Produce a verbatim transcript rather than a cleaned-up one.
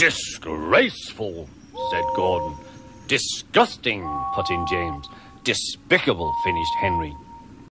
Disgraceful, said Gordon. Disgusting, put in James. Despicable, finished Henry.